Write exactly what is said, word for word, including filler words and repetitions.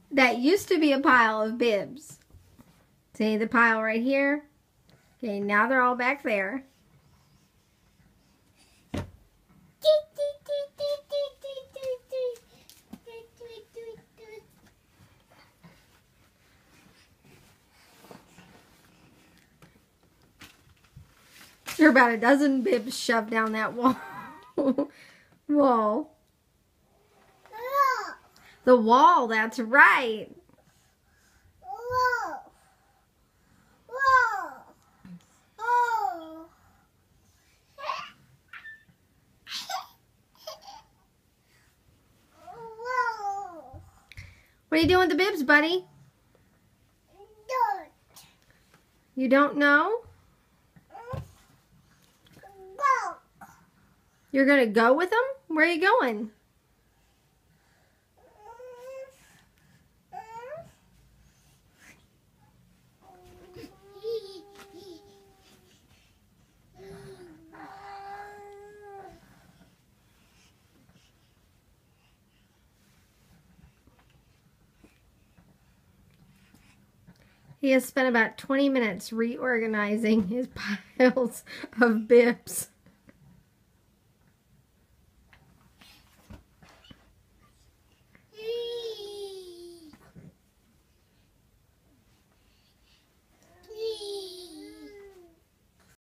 that used to be a pile of bibs. See the pile right here? Okay, now they're all back there. There are about a dozen bibs shoved down that wall. Wall. The wall, that's right. Whoa. Whoa. Oh. Whoa. What are you doing with the bibs, buddy? Don't. You don't know? Go. You're going to go with them? Where are you going? He has spent about twenty minutes reorganizing his piles of bibs.